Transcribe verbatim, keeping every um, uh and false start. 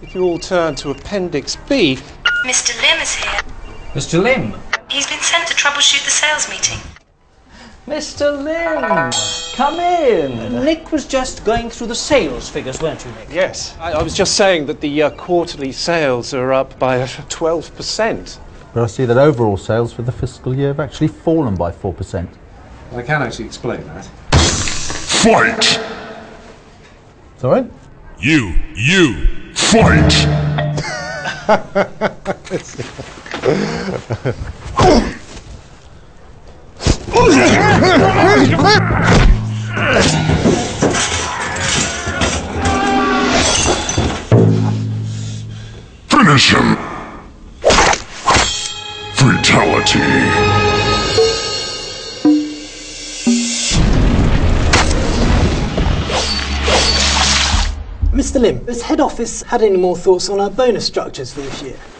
If you all turn to Appendix B... Mister Lim is here. Mister Lim? He's been sent to troubleshoot the sales meeting. Mister Lim! Come in! Nick was just going through the sales figures, weren't you, Nick? Yes. I, I was just saying that the uh, quarterly sales are up by twelve percent. But I see that overall sales for the fiscal year have actually fallen by four percent. I can actually explain that. Fight! Sorry? You, you, fight! Finish him! Fatality! Mister Lim, has head office had any more thoughts on our bonus structures for this year?